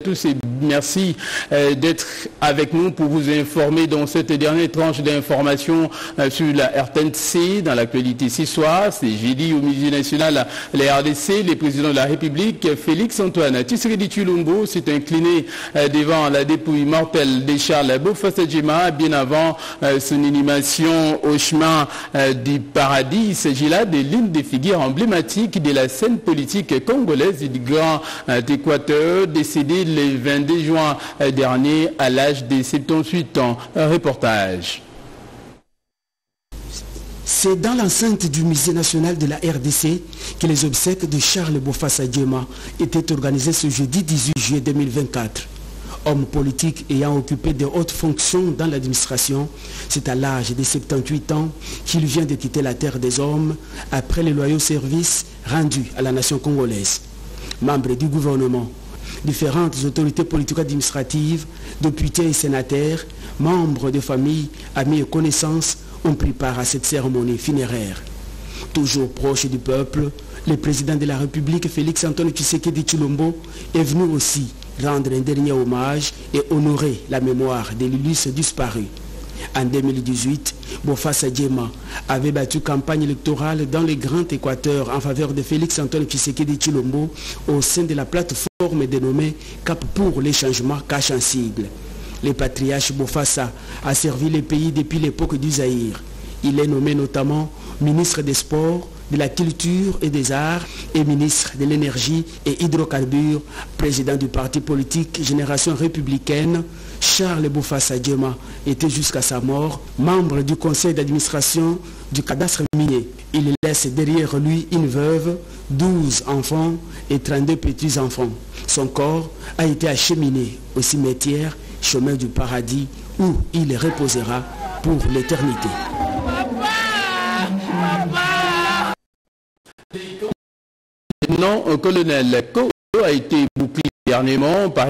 tous et merci d'être avec nous pour vous informer dans cette dernière tranche d'informations sur la RTNC dans l'actualité ce soir. C'est jeudi au Musée national, la RDC, le président de la République, Félix Antoine Tshisekedi Tshilombo, s'est incliné devant la dépouille mortelle de Charles Bokassa Djema bien avant son inhumation au chemin du paradis. Il s'agit là de l'une des figures emblématiques de la scène politique congolaise du Grand Équateur, décédé le 22 juin dernier à l'âge de 78 ans. Un reportage. C'est dans l'enceinte du Musée national de la RDC que les obsèques de Charles Bokassa Djema étaient organisées ce jeudi 18 juillet 2024. Homme politique ayant occupé de hautes fonctions dans l'administration, c'est à l'âge de 78 ans qu'il vient de quitter la terre des hommes après les loyaux services rendus à la nation congolaise. Membre du gouvernement, différentes autorités politico-administratives, députés et sénateurs, membres de familles, amis et connaissances ont pris part à cette cérémonie funéraire. Toujours proche du peuple, le président de la République, Félix Antoine Tshisekedi Tshilombo, est venu aussi rendre un dernier hommage et honorer la mémoire de l'illustre disparu. En 2018, Bokassa Djema avait battu campagne électorale dans le Grand Équateur en faveur de Félix Antoine Tshisekedi Tshilombo au sein de la plateforme dénommée Cap pour les changements cache un sigle. Le patriarche Bokassa a servi le pays depuis l'époque du Zaïre. Il est nommé notamment ministre des Sports, de la Culture et des Arts et ministre de l'Énergie et Hydrocarbures, président du parti politique Génération Républicaine. Charles Bokassa Djema était jusqu'à sa mort membre du conseil d'administration du cadastre minier. Il laisse derrière lui une veuve, 12 enfants et 32 petits-enfants. Son corps a été acheminé au cimetière Chemin du Paradis où il reposera pour l'éternité. Le lieutenant colonel Ko a été bouclé dernièrement par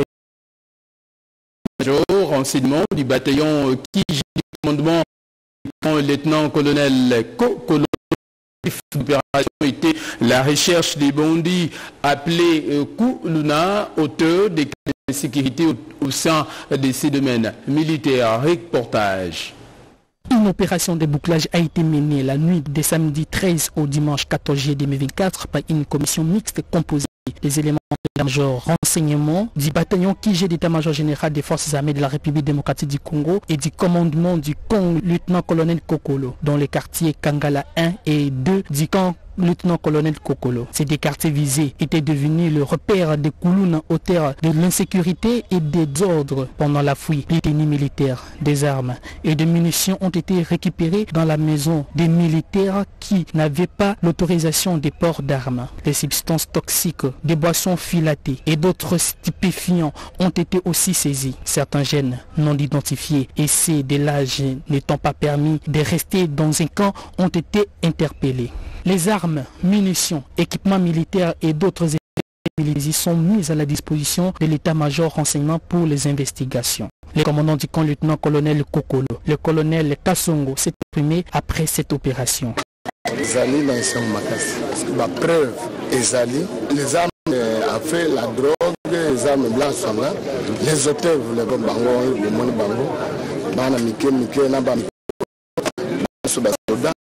le renseignement du bataillon qui gère le commandement. Le lieutenant colonel Ko l'opération était la recherche des bandits appelés Kuluna, auteur des cas de sécurité au sein de ces domaines militaires. Reportage. Une opération de bouclage a été menée la nuit de samedi 13 au dimanche 14 juillet 2024 par une commission mixte composée des éléments de l'état-major renseignement du bataillon QG d'état-major général des forces armées de la République démocratique du Congo et du commandement du camp lieutenant-colonel Kokolo dans les quartiers Kangala 1 et 2 du camp lieutenant-colonel Kokolo. Ces deux quartiers visés étaient devenus le repère des Kuluna, auteurs de l'insécurité et des ordres pendant la fuite. Les tenues militaires, des armes et des munitions ont été récupérées dans la maison des militaires qui n'avaient pas l'autorisation des ports d'armes. Des substances toxiques, des boissons filatées et d'autres stupéfiants ont été aussi saisis. Certains jeunes non identifiés et ceux de l'âge n'étant pas permis de rester dans un camp ont été interpellés. Les armes, munitions, équipements militaires et d'autres éléments sont mis à la disposition de l'état-major renseignement pour les investigations. Le commandant du camp lieutenant-colonel Kokolo, le colonel Kassongo, s'est exprimé après cette opération. Les preuve, les armes ont fait la drogue, les armes blanches sont là, les auteurs voulaient pas bango, le monde bango, bana mike na ba soda.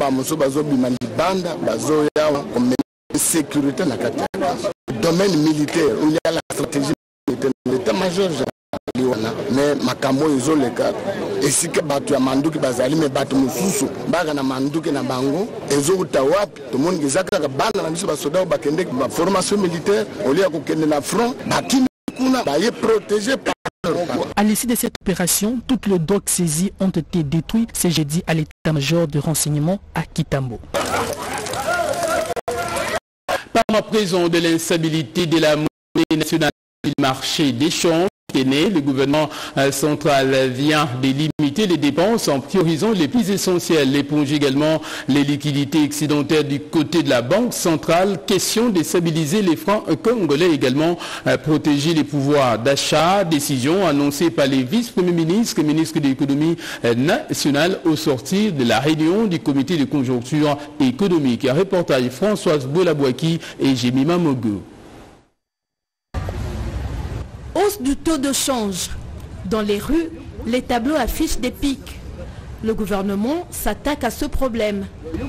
Sécurité na kati domaine militaire où il y a la stratégie militaire l'état-major mais makambo ezoleka esika bato ya manduki bazali me bato mususu baga na manduki na bango ezokuta wapi tomoni ezaka bana na biso basoda bakende ba formation militaire au lieu ko kende na front bakini kuna baye protégé par. À l'issue de cette opération, toutes les drogues saisies ont été détruites ce jeudi à l'état-major de renseignement à Kitambo. Par la présence de l'instabilité de la monnaie nationale du marché d'échange, le gouvernement central vient de limiter les dépenses en priorisant les plus essentiels, éponge également les liquidités excédentaires du côté de la Banque centrale. Question de stabiliser les francs congolais, également protéger les pouvoirs d'achat. Décision annoncée par les vice-premiers ministres et ministres de l'économie nationale au sortir de la réunion du comité de conjoncture économique. Un reportage Françoise Bolabouaki et Jemima Mogo. hausse du taux de change. Dans les rues, les tableaux affichent des pics. Le gouvernement s'attaque à ce problème.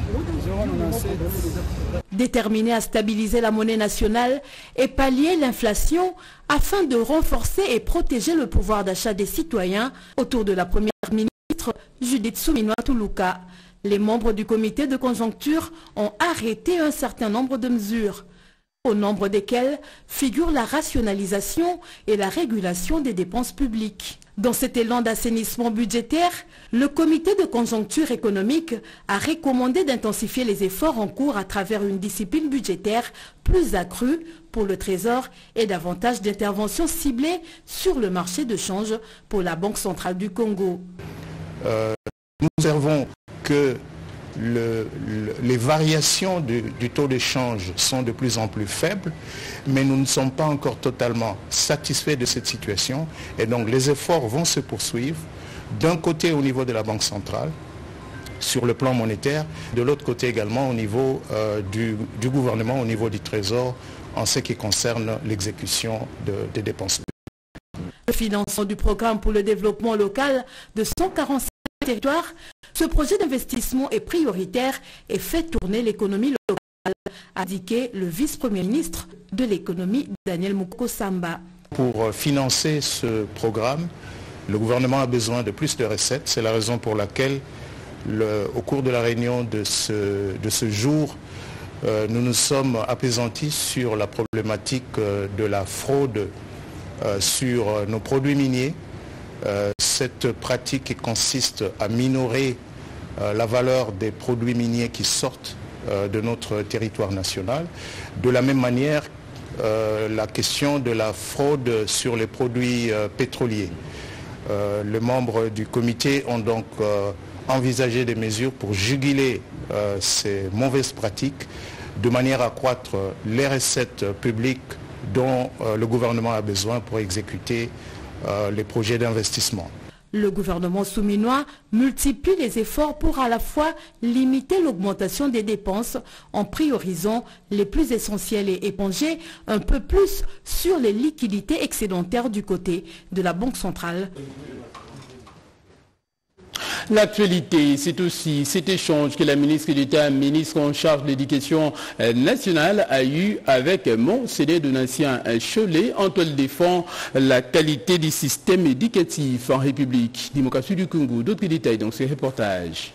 Déterminé à stabiliser la monnaie nationale et pallier l'inflation afin de renforcer et protéger le pouvoir d'achat des citoyens, autour de la première ministre Judith Suminwa Tuluka, les membres du comité de conjoncture ont arrêté un certain nombre de mesures, au nombre desquelles figure la rationalisation et la régulation des dépenses publiques. Dans cet élan d'assainissement budgétaire, le comité de conjoncture économique a recommandé d'intensifier les efforts en cours à travers une discipline budgétaire plus accrue pour le Trésor et davantage d'interventions ciblées sur le marché de change pour la Banque centrale du Congo. Nous observons que les variations du taux de change sont de plus en plus faibles, mais nous ne sommes pas encore totalement satisfaits de cette situation et donc les efforts vont se poursuivre d'un côté au niveau de la Banque centrale sur le plan monétaire, de l'autre côté également au niveau du gouvernement, au niveau du Trésor en ce qui concerne l'exécution des dépenses publiques. Le financement du programme pour le développement local de 145 territoires, ce projet d'investissement est prioritaire et fait tourner l'économie locale, a indiqué le vice-premier ministre de l'économie, Daniel Mukoko-Samba. Pour financer ce programme, le gouvernement a besoin de plus de recettes. C'est la raison pour laquelle, au cours de la réunion de ce jour, nous nous sommes appesantis sur la problématique de la fraude sur nos produits miniers. Cette pratique qui consiste à minorer la valeur des produits miniers qui sortent de notre territoire national. De la même manière, la question de la fraude sur les produits pétroliers. Les membres du comité ont donc envisagé des mesures pour juguler ces mauvaises pratiques de manière à accroître les recettes publiques dont le gouvernement a besoin pour exécuter les projets d'investissement. Le gouvernement souminois multiplie les efforts pour à la fois limiter l'augmentation des dépenses en priorisant les plus essentielles et éponger un peu plus sur les liquidités excédentaires du côté de la Banque centrale. L'actualité, c'est aussi cet échange que la ministre d'État, ministre en charge de l'éducation nationale, a eu avec Monseigneur Donatien Cholet, dont elle défend la qualité du système éducatif en République démocratique du Congo. D'autres détails dans ce reportage.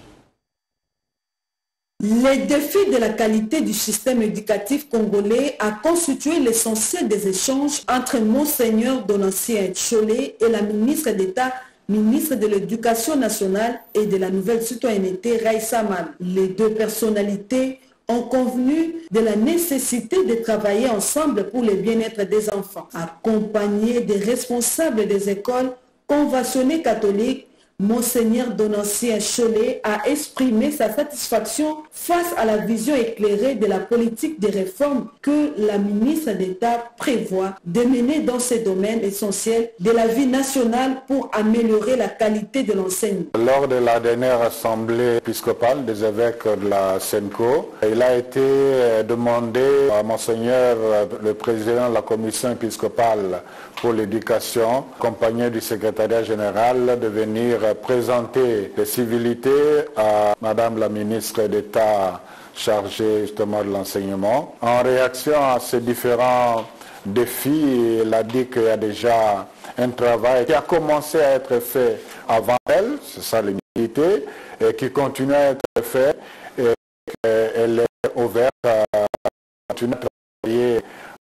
Les défis de la qualité du système éducatif congolais a constitué l'essentiel des échanges entre Monseigneur Donatien Cholet et la ministre d'État, ministre de l'Éducation nationale et de la nouvelle citoyenneté, Raissa Mal. Les deux personnalités ont convenu de la nécessité de travailler ensemble pour le bien-être des enfants. Accompagné des responsables des écoles conventionnées catholiques, Monseigneur Donatien Cholet a exprimé sa satisfaction face à la vision éclairée de la politique des réformes que la ministre d'État prévoit de mener dans ces domaines essentiels de la vie nationale pour améliorer la qualité de l'enseignement. Lors de la dernière assemblée épiscopale des évêques de la SENCO, il a été demandé à Monseigneur, le président de la commission épiscopale pour l'éducation, accompagné du secrétariat général, de venir présenter les civilités à Madame la ministre d'État chargée justement de l'enseignement. En réaction à ces différents défis, il a dit qu'il y a déjà un travail qui a commencé à être fait avant elle, c'est ça l'humilité, et qui continue à être fait, et qu'elle est ouverte à continuer à travailler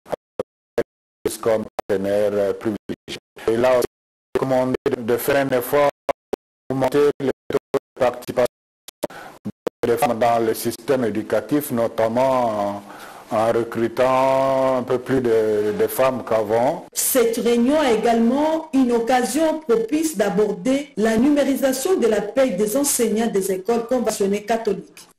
comme partenaire privilégié. Il a aussi recommandé de faire un effort pour monter le taux de participation des femmes dans le système éducatif, notamment en recrutant un peu plus de femmes qu'avant. Cette réunion a également une occasion propice d'aborder la numérisation de la paie des enseignants des écoles conventionnées catholiques.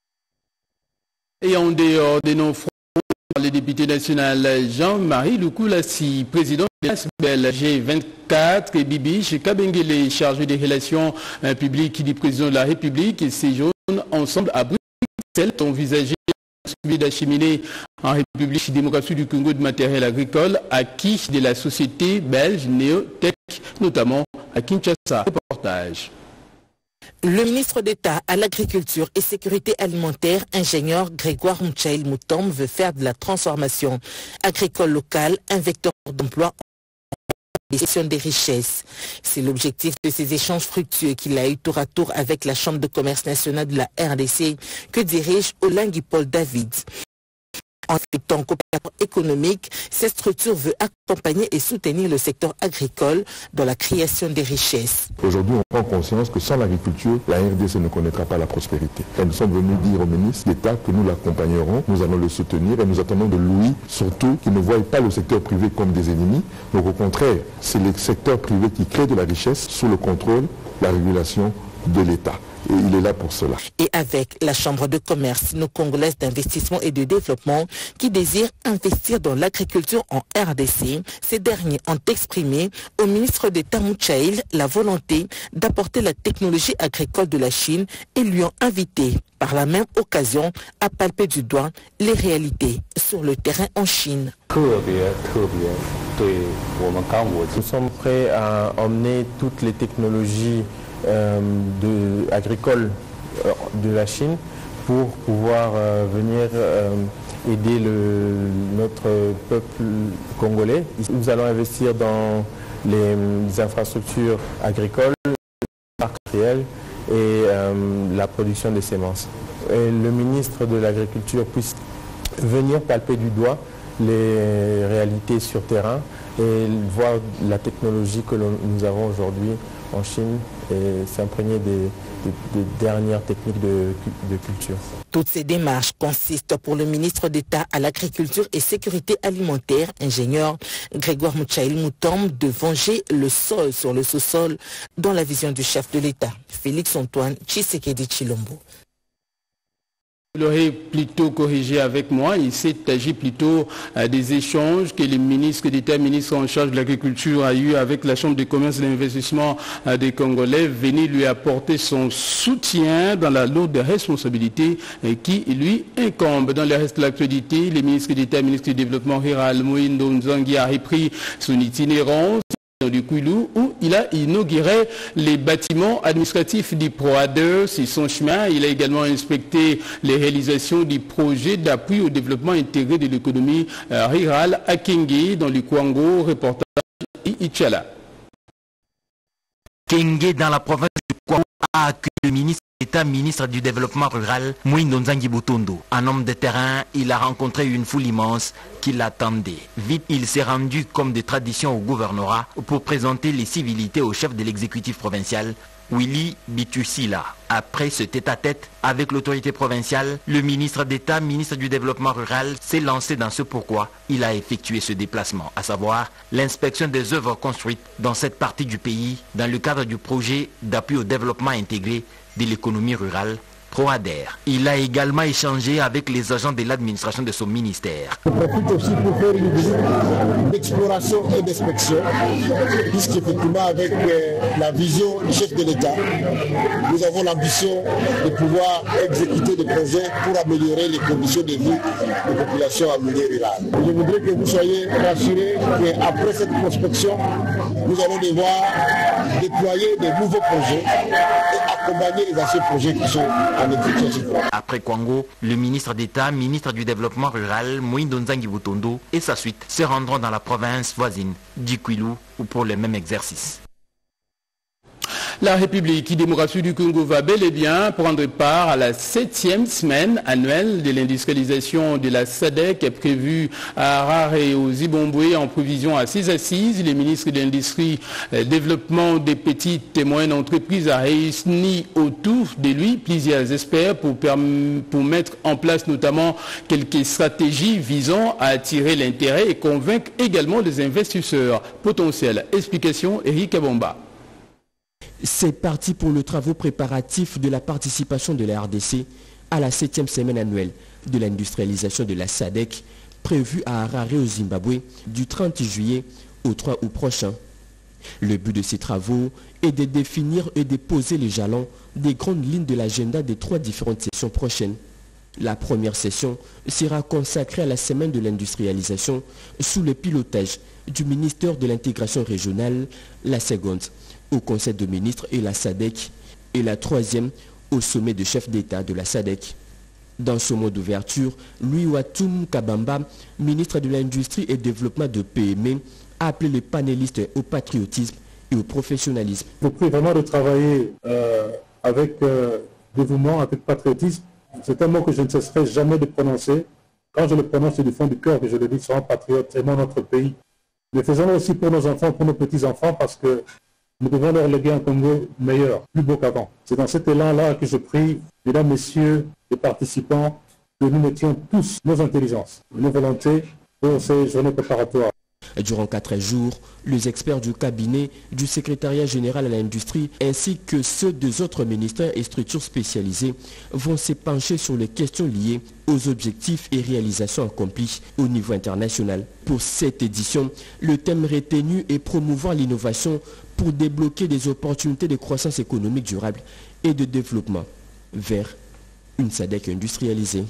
Et en dehors de nos fronts, le député national Jean-Marie Lukulassi, président de l'ASBEL G24, et Bibi Kabengele, chargé des relations publiques du président de la République, et séjournent ensemble à Bruxelles, envisagé d'acheminer en République démocratique du Congo de matériel agricole acquis de la société belge Neotech, notamment à Kinshasa. Reportage. Le ministre d'État à l'Agriculture et Sécurité Alimentaire, ingénieur Grégoire Mouchaïl Moutombe, veut faire de la transformation agricole locale un vecteur d'emploi en gestion des richesses. C'est l'objectif de ces échanges fructueux qu'il a eu tour à tour avec la Chambre de commerce nationale de la RDC que dirige Olingui Paul David. En étant coopérateur économique, cette structure veut accompagner et soutenir le secteur agricole dans la création des richesses. Aujourd'hui, on prend conscience que sans l'agriculture, la RDC ne connaîtra pas la prospérité. Et nous sommes venus dire au ministre d'État que nous l'accompagnerons, nous allons le soutenir et nous attendons de lui, surtout, qu'il ne voie pas le secteur privé comme des ennemis. Donc au contraire, c'est le secteur privé qui crée de la richesse sous le contrôle, la régulation de l'État. Et il est là pour cela. Et avec la Chambre de commerce sino-congolaise d'investissement et de développement qui désire investir dans l'agriculture en RDC, ces derniers ont exprimé au ministre d'État Mouchaïl la volonté d'apporter la technologie agricole de la Chine et lui ont invité par la même occasion à palper du doigt les réalités sur le terrain en Chine. Nous sommes prêts à emmener toutes les technologies agricoles de la Chine pour pouvoir venir aider notre peuple congolais. Nous allons investir dans les infrastructures agricoles, industrielles et la production des semences. Et le ministre de l'Agriculture puisse venir palper du doigt les réalités sur terrain et voir la technologie que nous avons aujourd'hui en Chine et s'imprégner des dernières techniques de culture. Toutes ces démarches consistent pour le ministre d'État à l'Agriculture et Sécurité Alimentaire, ingénieur Grégoire Mouchaïl Moutombe, de venger le sol sur le sous-sol dans la vision du chef de l'État, Félix-Antoine Tshisekedi Tshilombo. Vous l'aurez plutôt corrigé avec moi, il s'est agi plutôt des échanges que le ministre d'État, ministre en charge de l'agriculture a eu avec la Chambre de commerce et d'investissement des Congolais, venir lui apporter son soutien dans la lourde responsabilité qui lui incombe. Dans le reste de l'actualité, le ministre d'État, ministre du Développement rural, Moïndo Nzangi, a repris son itinérance du Kwilu où il a inauguré les bâtiments administratifs du PROADER sur son chemin. Il a également inspecté les réalisations du projet d'appui au développement intégré de l'économie rurale à Kenge dans le Kwango. Reportage Ichala. Kenge dans la province du Kwango a accueilli le ministre d'État, ministre du Développement rural, Moïndo Nzangi Butondo. Un homme de terrain, il a rencontré une foule immense qui l'attendait. Vite, il s'est rendu comme de tradition au gouvernorat pour présenter les civilités au chef de l'exécutif provincial, Willy Bitusila. Après ce tête-à-tête avec l'autorité provinciale, le ministre d'État, ministre du Développement rural, s'est lancé dans ce pourquoi il a effectué ce déplacement, à savoir l'inspection des œuvres construites dans cette partie du pays dans le cadre du projet d'appui au développement intégré de l'économie rurale, PROADER. Il a également échangé avec les agents de l'administration de son ministère. Je profite aussi pour faire une visite d'exploration et d'inspection, puisqu'effectivement avec la vision du chef de l'État, nous avons l'ambition de pouvoir exécuter des projets pour améliorer les conditions de vie des populations en milieu rural. Je voudrais que vous soyez rassurés qu'après cette prospection, nous allons devoir déployer des nouveaux projets et accompagner les anciens projets qui sont en exécution. Après Kwango, le ministre d'État, ministre du Développement rural, Moïndo Nzangi Butondo et sa suite se rendront dans la province voisine du Kwilu pour le même exercice. La République démocratique du Congo va bel et bien prendre part à la 7e semaine annuelle de l'industrialisation de la SADC prévue à Harare au Zimbabwe en prévision à 6 assises. Le ministre de l'Industrie Développement des petites et moyennes entreprises a réuni autour de lui plusieurs experts pour mettre en place notamment quelques stratégies visant à attirer l'intérêt et convaincre également les investisseurs potentiels. Explication Eric Abomba. C'est parti pour le travaux préparatifs de la participation de la RDC à la 7e semaine annuelle de l'industrialisation de la SADC prévue à Harare au Zimbabwe du 30 juillet au 3 août prochain. Le but de ces travaux est de définir et de poser les jalons des grandes lignes de l'agenda des 3 différentes sessions prochaines. La première session sera consacrée à la semaine de l'industrialisation sous le pilotage du ministère de l'intégration régionale, la seconde au Conseil de ministres et la SADC, et la troisième au sommet de chefs d'État de la SADC. Dans ce mot d'ouverture, Louis Watoum Kabamba, ministre de l'Industrie et Développement de PME, a appelé les panélistes au patriotisme et au professionnalisme. Je vous prie vraiment de travailler avec dévouement, avec patriotisme. C'est un mot que je ne cesserai jamais de prononcer. Quand je le prononce, c'est du fond du cœur que je le dis, soyons patriotes, aimons notre pays. Mais faisons-le aussi pour nos enfants, pour nos petits-enfants, parce que nous devons leur léguer un Congo meilleur, plus beau qu'avant. C'est dans cet élan-là que je prie, mesdames, messieurs, les participants, que nous mettions tous nos intelligences, nos volontés pour ces journées préparatoires. Durant 4 jours, les experts du cabinet du secrétariat général à l'industrie ainsi que ceux des autres ministères et structures spécialisées vont se pencher sur les questions liées aux objectifs et réalisations accomplies au niveau international. Pour cette édition, le thème retenu est promouvoir l'innovation pour débloquer des opportunités de croissance économique durable et de développement vers une SADC industrialisée.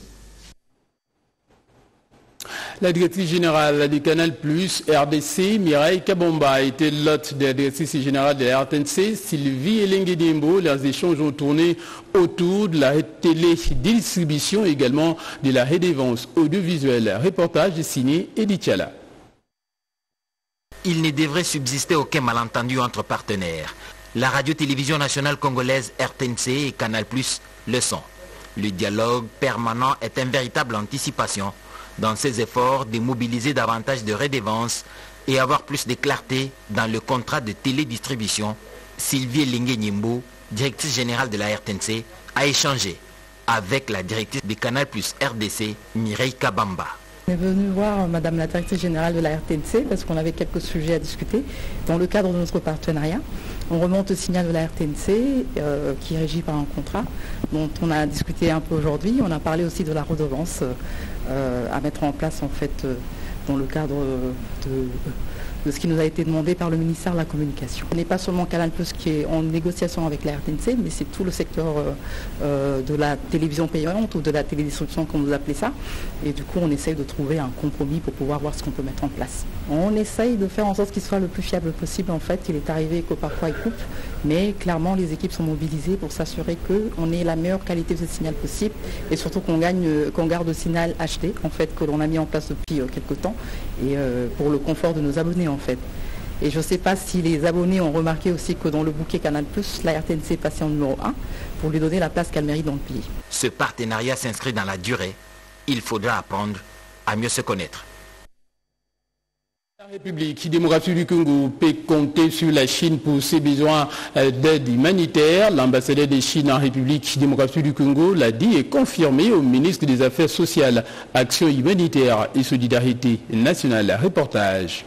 La directrice générale du Canal+, RDC, Mireille Kabamba, a été l'hôte de la directrice générale de la RTNC, Sylvie Elengue-Dimbo. Leurs échanges ont tourné autour de la télédistribution et également de la redevance audiovisuelle. Reportage signé Edith Chala. Il ne devrait subsister aucun malentendu entre partenaires. La radio-télévision nationale congolaise RTNC et Canal+, le sont. Le dialogue permanent est une véritable anticipation dans ses efforts de mobiliser davantage de redevances et avoir plus de clarté dans le contrat de télédistribution. Sylvie Elengue-Dimbo, directrice générale de la RTNC, a échangé avec la directrice du Canal+ RDC, Mireille Kabamba. On est venu voir Madame la directrice générale de la RTNC parce qu'on avait quelques sujets à discuter dans le cadre de notre partenariat. On remonte au signal de la RTNC qui est régi par un contrat dont on a discuté un peu aujourd'hui. On a parlé aussi de la redevance à mettre en place en fait dans le cadre de ce qui nous a été demandé par le ministère de la Communication. Ce n'est pas seulement Canal+ qui est en négociation avec la RTNC, mais c'est tout le secteur de la télévision payante ou de la télédistribution, comme vous appelez ça. Et du coup, on essaye de trouver un compromis pour pouvoir voir ce qu'on peut mettre en place. On essaye de faire en sorte qu'il soit le plus fiable possible. En fait, il est arrivé que parfois il coupe, mais clairement, les équipes sont mobilisées pour s'assurer qu'on ait la meilleure qualité de ce signal possible et surtout qu'on garde le signal HD, en fait, que l'on a mis en place depuis quelques temps et pour le confort de nos abonnés, en fait. Et je ne sais pas si les abonnés ont remarqué aussi que dans le bouquet Canal+, la RTNC est passée en numéro 1 pour lui donner la place qu'elle mérite dans le pays. Ce partenariat s'inscrit dans la durée. Il faudra apprendre à mieux se connaître. La République démocratique du Congo peut compter sur la Chine pour ses besoins d'aide humanitaire. L'ambassadeur de Chine en République démocratique du Congo l'a dit et confirmé au ministre des Affaires sociales, Action humanitaire et solidarité nationale. Reportage.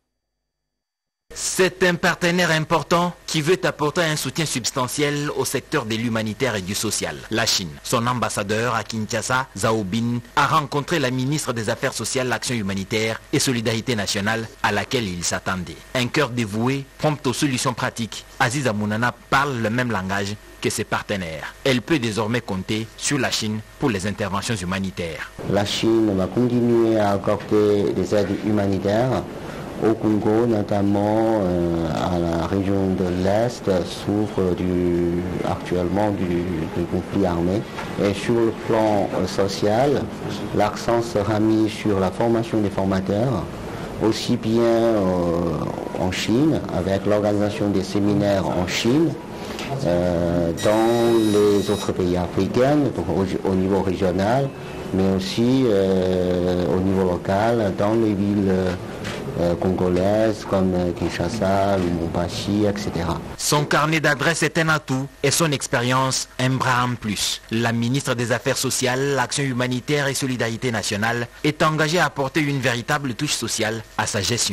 C'est un partenaire important qui veut apporter un soutien substantiel au secteur de l'humanitaire et du social. La Chine, son ambassadeur à Kinshasa, Zhao Bin, a rencontré la ministre des Affaires sociales, l'Action humanitaire et solidarité nationale à laquelle il s'attendait. Un cœur dévoué, prompt aux solutions pratiques. Aziza Mounana parle le même langage que ses partenaires. Elle peut désormais compter sur la Chine pour les interventions humanitaires. La Chine va continuer à accorder des aides humanitaires au Congo, notamment à la région de l'Est, souffre actuellement du conflit armé. Et sur le plan social, l'accent sera mis sur la formation des formateurs, aussi bien en Chine, avec l'organisation des séminaires en Chine, dans les autres pays africains, donc au niveau régional, mais aussi au niveau local, dans les villes congolaises comme Kinshasa, Lubumbashi, etc. Son carnet d'adresses est un atout et son expérience un bras en plus. La ministre des Affaires sociales, l'Action humanitaire et solidarité nationale est engagée à apporter une véritable touche sociale à sa gestion.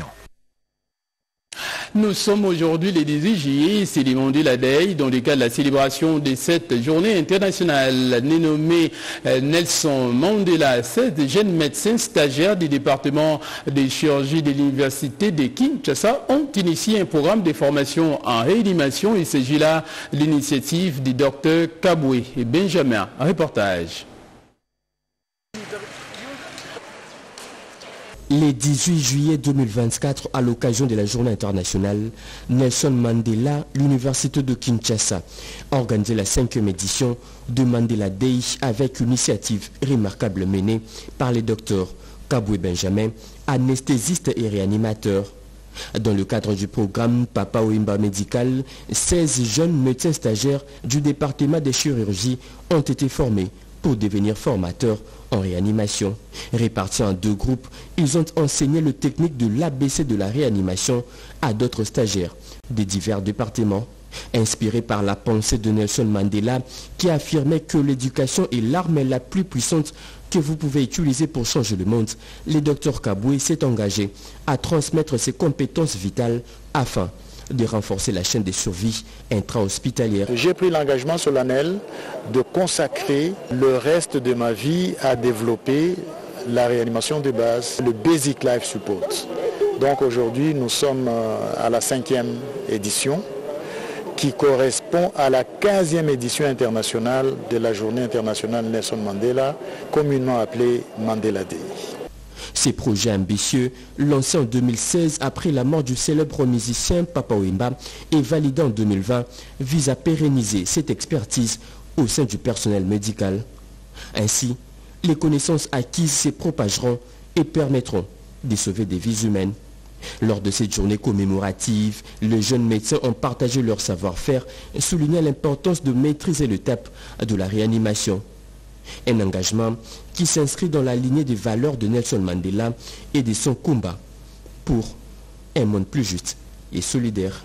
Nous sommes aujourd'hui les 18 juillet, c'est demandé la DEI dans le cadre de la célébration de cette journée internationale. Nommé Nelson Mandela, 16 jeunes médecins stagiaires du département de chirurgie de l'université de Kinshasa ont initié un programme de formation en réanimation. Il s'agit là de l'initiative du docteur Kabwe et Benjamin. Reportage. Le 18 juillet 2024, à l'occasion de la journée internationale, Nelson Mandela, l'université de Kinshasa, a organisé la 5e édition de Mandela Day avec une initiative remarquable menée par les docteurs Kaboué Benjamin, anesthésiste et réanimateur. Dans le cadre du programme Papa Wemba Médical, 16 jeunes médecins stagiaires du département des chirurgies ont été formés pour devenir formateurs en réanimation. Répartis en 2 groupes, ils ont enseigné le technique de l'ABC de la réanimation à d'autres stagiaires des divers départements. Inspiré par la pensée de Nelson Mandela qui affirmait que l'éducation est l'arme la plus puissante que vous pouvez utiliser pour changer le monde, le docteur Kaboué s'est engagé à transmettre ses compétences vitales afin de renforcer la chaîne de survie intra-hospitalière. J'ai pris l'engagement solennel de consacrer le reste de ma vie à développer la réanimation de base, le Basic Life Support. Donc aujourd'hui, nous sommes à la 5e édition qui correspond à la 15e édition internationale de la journée internationale Nelson Mandela, communément appelée Mandela Day. Ces projets ambitieux, lancés en 2016 après la mort du célèbre musicien Papa Wemba et validés en 2020, visent à pérenniser cette expertise au sein du personnel médical. Ainsi, les connaissances acquises se propageront et permettront de sauver des vies humaines. Lors de cette journée commémorative, les jeunes médecins ont partagé leur savoir-faire et souligné l'importance de maîtriser le TAP de la réanimation. Un engagement qui s'inscrit dans la lignée des valeurs de Nelson Mandela et de son combat pour un monde plus juste et solidaire.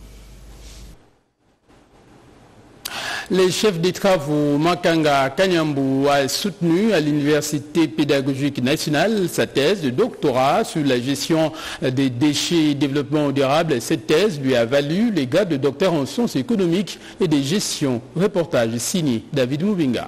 Les chefs des travaux Makanga Kanyambu a soutenu à l'Université pédagogique nationale sa thèse de doctorat sur la gestion des déchets et développement durable. Cette thèse lui a valu les grades de docteur en sciences économiques et de gestion. Reportage signé David Moubinga.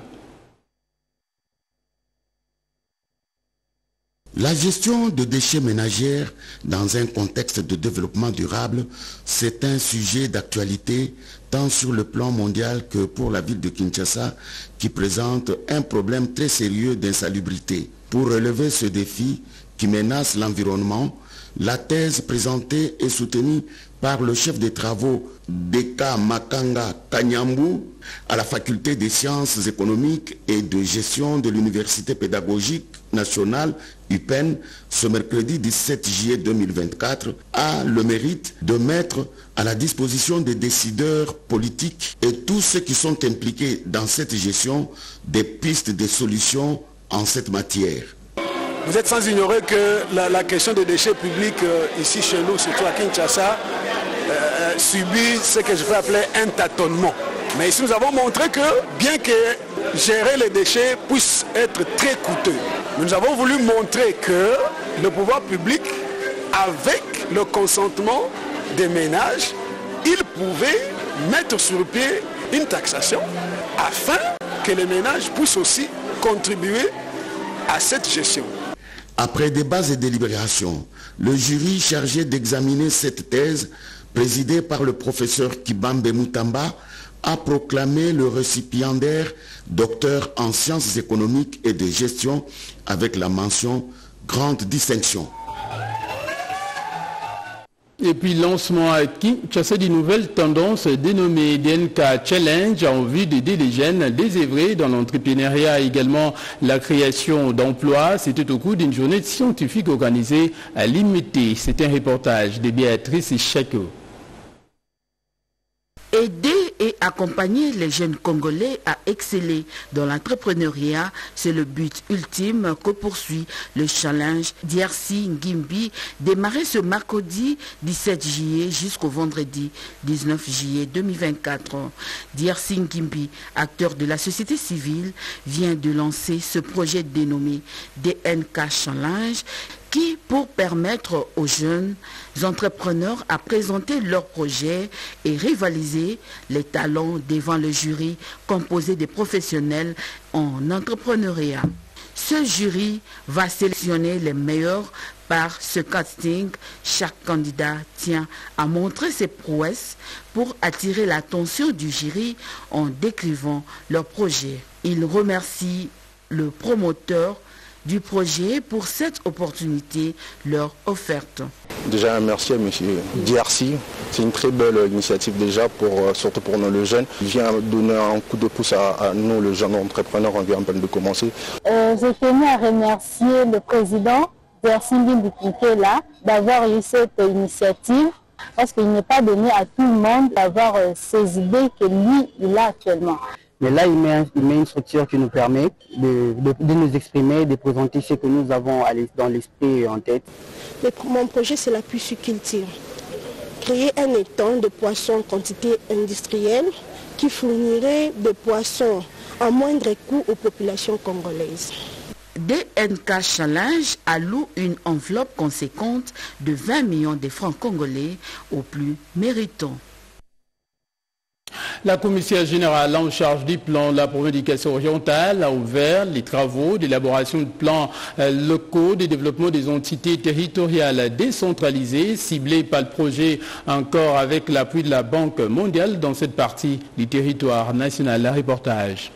La gestion de déchets ménagers dans un contexte de développement durable, c'est un sujet d'actualité tant sur le plan mondial que pour la ville de Kinshasa qui présente un problème très sérieux d'insalubrité. Pour relever ce défi qui menace l'environnement, la thèse présentée et soutenue par le chef des travaux Deka Makanga Kanyambu à la faculté des sciences économiques et de gestion de l'Université pédagogique nationale UPEN ce mercredi 17 juillet 2024 a le mérite de mettre à la disposition des décideurs politiques et tous ceux qui sont impliqués dans cette gestion des pistes de solutions en cette matière. Vous êtes sans ignorer que la question des déchets publics ici chez nous, surtout à Kinshasa, subit ce que je vais appeler un tâtonnement. Mais ici nous avons montré que bien que gérer les déchets puisse être très coûteux, nous avons voulu montrer que le pouvoir public, avec le consentement des ménages, il pouvait mettre sur pied une taxation afin que les ménages puissent aussi contribuer à cette gestion. Après débats et délibérations, le jury chargé d'examiner cette thèse, présidé par le professeur Kibambe Mutamba, a proclamé le récipiendaire docteur en sciences économiques et de gestion avec la mention grande distinction. Et puis lancement à Kinshasa d'une nouvelle tendance dénommée DNK Challenge en vue d'aider les jeunes désœuvrés dans l'entrepreneuriat et également la création d'emplois. C'était au cours d'une journée scientifique organisée à l'IMT. C'est un reportage de Béatrice Chako. Aider et accompagner les jeunes Congolais à exceller dans l'entrepreneuriat, c'est le but ultime que poursuit le challenge DRC Ngimbi, démarré ce mercredi 17 juillet jusqu'au vendredi 19 juillet 2024. DRC Ngimbi, acteur de la société civile, vient de lancer ce projet dénommé DNK Challenge, qui, pour permettre aux jeunes entrepreneurs à présenter leurs projets et rivaliser les talents devant le jury composé des professionnels en entrepreneuriat. Ce jury va sélectionner les meilleurs par ce casting. Chaque candidat tient à montrer ses prouesses pour attirer l'attention du jury en décrivant leur projet. Il remercie le promoteur du projet pour cette opportunité leur offerte. Déjà un merci à M. DRC. C'est une très belle initiative déjà, surtout pour nous les jeunes. Il vient donner un coup de pouce à nous, les jeunes entrepreneurs, on vient à peine de commencer. Je tenais à remercier le président DRC là d'avoir eu cette initiative parce qu'il n'est pas donné à tout le monde d'avoir ces idées que lui, il a actuellement. Mais là, il met une structure qui nous permet de nous exprimer, de présenter ce que nous avons dans l'esprit et en tête. Mon projet, c'est la pisciculture. Créer un étang de poissons en quantité industrielle qui fournirait des poissons à moindre coût aux populations congolaises. DNK Challenge alloue une enveloppe conséquente de 20 millions de francs congolais aux plus méritants. La commissaire générale en charge du plan de la province d'éducation orientale a ouvert les travaux d'élaboration de plans locaux de développement des entités territoriales décentralisées ciblées par le projet encore avec l'appui de la Banque mondiale dans cette partie du territoire national. Le reportage.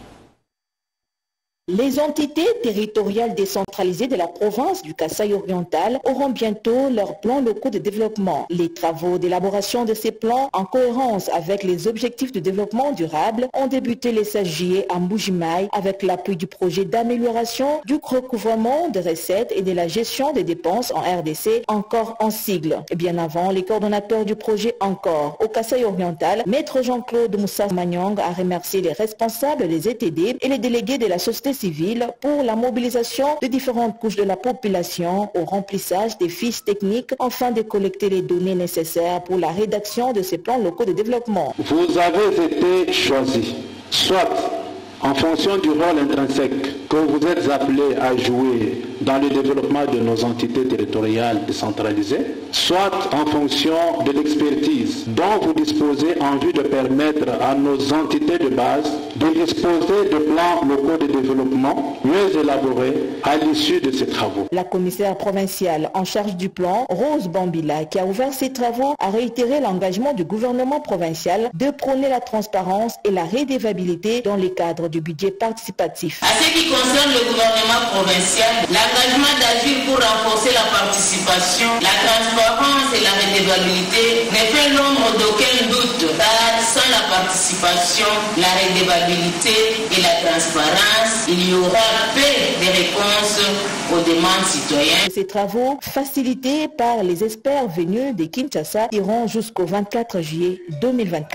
Les entités territoriales décentralisées de la province du Kasaï oriental auront bientôt leurs plans locaux de développement. Les travaux d'élaboration de ces plans, en cohérence avec les objectifs de développement durable, ont débuté les 16 juillet à Mbujimaï avec l'appui du projet d'amélioration du recouvrement des recettes et de la gestion des dépenses en RDC, encore en sigle. Et bien avant, les coordonnateurs du projet encore au Kasaï oriental, Maître Jean-Claude Moussa Magnang a remercié les responsables des ETD et les délégués de la société civile pour la mobilisation de différentes couches de la population au remplissage des fiches techniques afin de collecter les données nécessaires pour la rédaction de ces plans locaux de développement. Vous avez été choisis, soit en fonction du rôle intrinsèque que vous êtes appelés à jouer dans le développement de nos entités territoriales décentralisées, soit en fonction de l'expertise dont vous disposez en vue de permettre à nos entités de base de disposer de plans locaux de développement mieux élaborés à l'issue de ces travaux. La commissaire provinciale en charge du plan, Rose Bambila, qui a ouvert ces travaux, a réitéré l'engagement du gouvernement provincial de prôner la transparence et la redevabilité dans les cadres du budget participatif. À ce qui concerne le gouvernement provincial, l'engagement d'agir pour renforcer la participation, la transparence et la redevabilité ne fait l'ombre d'aucun doute, car sans la participation, la redevabilité et la transparence, il y aura peu de réponses aux demandes citoyennes. Ces travaux, facilités par les experts venus de Kinshasa, iront jusqu'au 24 juillet 2024.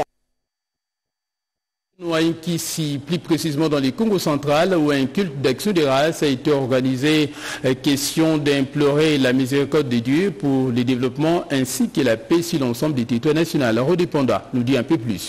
Ici, plus précisément dans les Congo central, où un culte d'action de grâce a été organisé, question d'implorer la miséricorde de Dieu pour le développement ainsi que la paix sur l'ensemble du territoire national. Rodépanda nous dit un peu plus.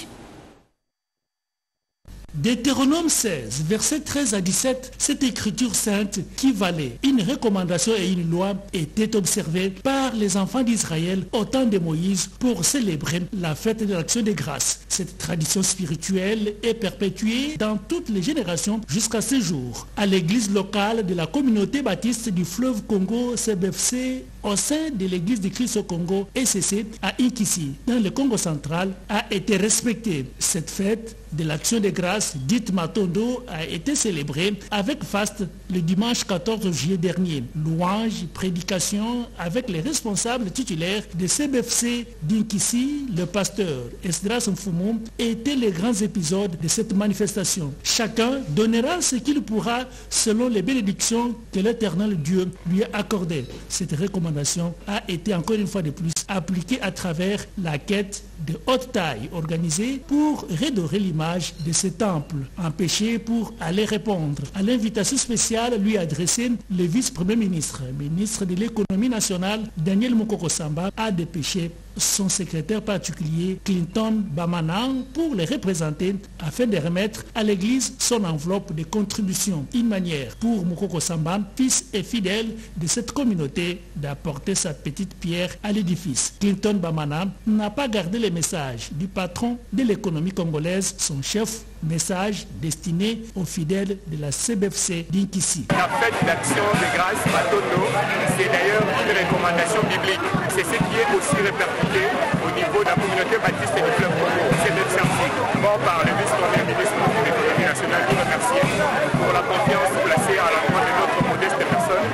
Deutéronome 16, versets 13 à 17, cette écriture sainte qui valait une recommandation et une loi était observée par les enfants d'Israël au temps de Moïse pour célébrer la fête de l'action des grâces. Cette tradition spirituelle est perpétuée dans toutes les générations jusqu'à ce jour. À l'église locale de la communauté baptiste du fleuve Congo, CBFC, au sein de l'église du Christ au Congo, ECC, à Inkisi, dans le Congo central, a été respectée. Cette fête de l'action des grâces, dite Matondo, a été célébrée avec faste le dimanche 14 juillet dernier. Louange, prédication avec les responsables titulaires de CBFC d'Inkisi, le pasteur Esdras Mfumu, étaient les grands épisodes de cette manifestation. Chacun donnera ce qu'il pourra selon les bénédictions que l'Éternel Dieu lui a accordées. Cette recommandation a été encore une fois de plus appliquée à travers la quête de haute taille organisée pour redorer l'image de ce temple, empêché pour aller répondre à l'invitation spéciale lui adressée le vice-premier ministre de l'économie nationale, Daniel Mukoko Samba, a dépêché son secrétaire particulier Clinton Bamanan pour les représenter afin de remettre à l'église son enveloppe de contribution. Une manière pour Mukoko Samba, fils et fidèle de cette communauté, d'apporter sa petite pierre à l'édifice. Clinton Bamanan n'a pas gardé les messages du patron de l'économie congolaise, son chef, message destiné aux fidèles de la CBFC d'Inkisi. La fête d'action de grâce Matondo, c'est d'ailleurs une recommandation biblique. C'est ce qui est aussi répercuté au niveau de la communauté baptiste du fleuve Congo. C'est l'exercice mort par le vice-premier ministre de l'économie nationale. Nous remercions pour la confiance placée à l'endroit de notre modeste personne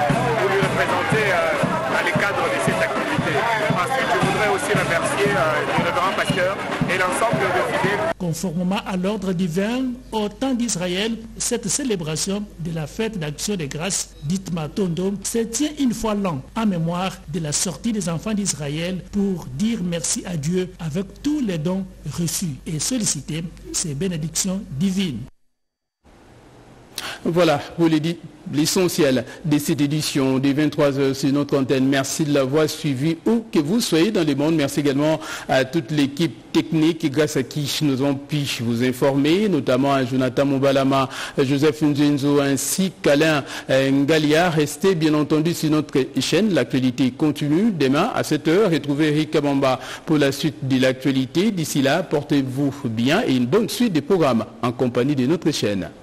réalisé dans le cadre de cette activité. Ensuite, je voudrais aussi remercier le révérend pasteur et l'ensemble de fidèles. Conformément à l'ordre divin, au temps d'Israël, cette célébration de la fête d'action des grâces, dite Matondo, se tient une fois l'an en mémoire de la sortie des enfants d'Israël pour dire merci à Dieu avec tous les dons reçus et solliciter ses bénédictions divines. Voilà pour l'essentiel de cette édition des 23h sur notre antenne. Merci de l'avoir suivi où que vous soyez dans le monde. Merci également à toute l'équipe technique grâce à qui nous avons pu vous informer, notamment à Jonathan Moubalama, Joseph Nzenzo ainsi qu'Alain Ngalia. Restez bien entendu sur notre chaîne. L'actualité continue. Demain à 7h, retrouvez Eric Kabamba pour la suite de l'actualité. D'ici là, portez-vous bien et une bonne suite des programmes en compagnie de notre chaîne.